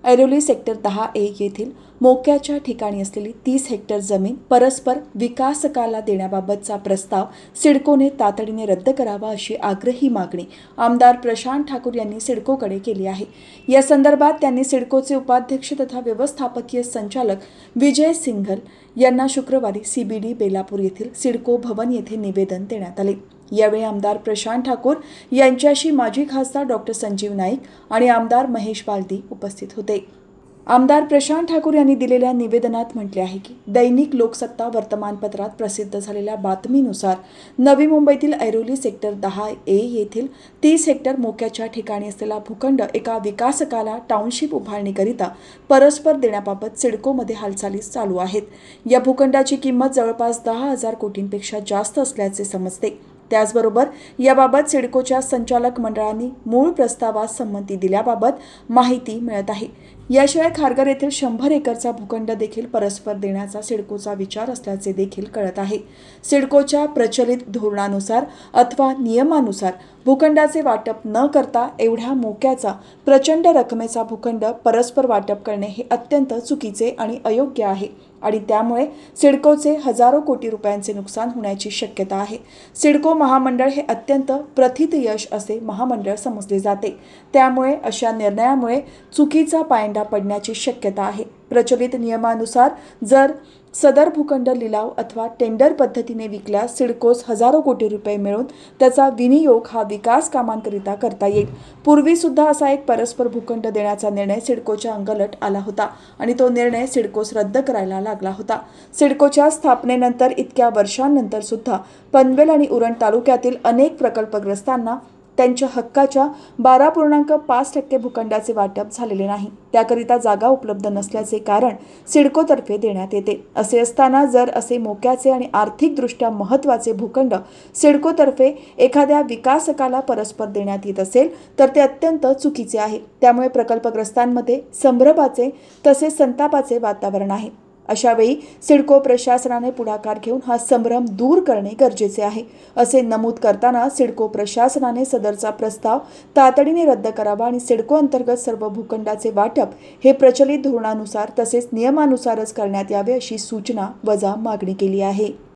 Airoli sector 10A येथील मोक्याच्या ठिकाणी असलेली 30 हेक्टर जमीन परस्पर विकासकाला देण्याबाबतचा प्रस्ताव सिडकोने तातडीने रद्द करावा अशी आग्रही मागणी आमदार प्रशांत ठाकूर यांनी सिडकोकडे केली आहे। या संदर्भात त्यांनी सिडकोचे उपाध्यक्ष तथा व्यवस्थापकीय संचालक विजय सिंघल यांना शुक्रवारी CBD बेलापूर येथील सिडको भवन येथे निवेदन देण्यात आले। यावेळी आमदार प्रशांत ठाकूर यांच्याशी माजी खासदार डॉक्टर संजीव नाईक आणि आमदार महेश बालदी उपस्थित होते। आमदार प्रशांत ठाकूर यांनी दिलेल्या निवेदनात म्हटले आहे की दैनिक लोकसत्ता वर्तमानपत्रात प्रसिद्ध झालेल्या बातमीनुसार नवी मुंबईतील ऐरोली सेक्टर 10A येथील 30 हेक्टर मोक्याच्या ठिकाणी असलेला भूखंड एका विकासकाला टाउनशिप उभारणीकरिता परस्पर देण्याबाबत सिडकोमध्ये हालचाली चालू आहेत। या भूखंडाची किंमत जवळपास 10,000 कोटींपेक्षा जास्त असल्याचे समजते। त्याचबरोबर याबाबत सिडकोच्या संचालक मंडळाने मूळ प्रस्तावास संमती दिल्याबाबत माहिती मिळत आहे। याशिवाय खारघर येथील 100 एकरचा भूखंड देखील परस्पर देण्याचा सिडकोचा विचार असल्याचे देखील कळत आहे। सिडकोच्या प्रचलित धोरणानुसार अथवा नियमानुसार भूखंडाचे वाटप न करता एवढ्या मोक्याचा प्रचंड रकमेचा भूखंड परस्पर वाटप करणे हे अत्यंत चुकीचे आणि अयोग्य आहे आणि त्यामुळे सिडकोचे हजारो कोटी रुपयांचे नुकसान होण्याची शक्यता आहे। सिडको महामंडळ हे अत्यंत प्रथित यश असे महामंडळ समजले जाते, त्यामुळे अशा निर्णयामुळे चुकीचा पायंडा पडण्याची शक्यता आहे। प्रचलित नियमानुसार जर सदर भूखंड लिलाव अथवा टेंडर पद्धतीने विकल्यास सिडकोस हजारो कोटी रुपये मिळून त्याचा विनियोग हा विकास कामांकरिता करता येईल। पूर्वी सुद्धा असा एक परस्पर भूखंड देण्याचा निर्णय सिडकोच्या अंगलट आला होता आणि तो निर्णय सिडकोस रद्द करायला लागला होता। सिडकोच्या स्थापनेनंतर इतक्या वर्षांनंतर सुद्धा पनवेल आणि उरण तालुक्यातील अनेक प्रकल्पग्रस्तांना त्यांच्या हक्काच्या 12.5% भूखंडाचे वाटप झालेले नाही। त्याकरिता जागा उपलब्ध नसल्याचे कारण सिडकोतर्फे देण्यात येते। असे असताना जर असे मोक्याचे आणि आर्थिकदृष्ट्या महत्त्वाचे भूखंड सिडकोतर्फे एखाद्या विकासकाला परस्पर देण्यात येत असेल तर ते अत्यंत चुकीचे आहे। त्यामुळे प्रकल्पग्रस्तांमध्ये संभ्रमाचे तसेच संतापाचे वातावरण आहे। अशावेळी सिडको प्रशासनाने पुढाकार घेऊन हा संभ्रम दूर करणे गरजेचे आहे असे नमूद करताना सिडको प्रशासनाने सदरचा प्रस्ताव तातडीने रद्द करावा आणि सिडको अंतर्गत सर्व भूखंडाचे वाटप हे प्रचलित धोरणानुसार तसेच नियमानुसारच करण्यात यावे अशी सूचना वजा मागणी केली आहे।